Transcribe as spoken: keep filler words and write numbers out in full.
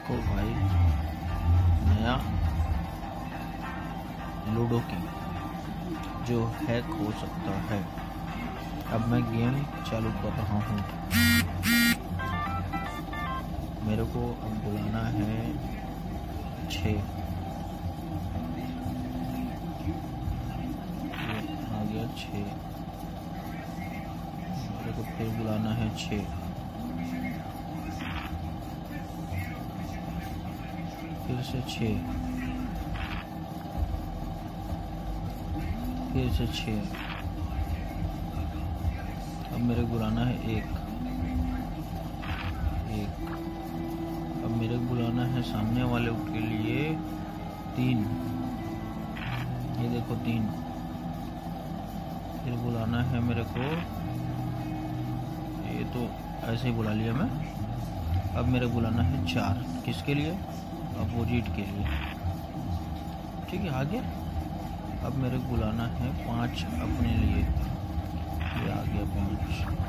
देखो भाई, नया लूडो की जो हैक हो सकता है। अब मैं गेम चालू कर रहा हूँ। मेरे को अब बुलाना है छः। आ गया छः। मेरे को फिर बुलाना है छः। फिर से छः। फिर से छः। अब मेरे को बुलाना है एक। एक। अब मेरे को बुलाना है सामने वाले के लिए तीन। ये देखो तीन। फिर बुलाना है मेरे को, ये तो ऐसे ही बुला लिया मैं। अब मेरे को बुलाना है चार। किसके लिए? अपोजिट के लिए। ठीक है, आगे। अब मेरे को बुलाना है पाँच अपने लिए। ये आ गया पाँच।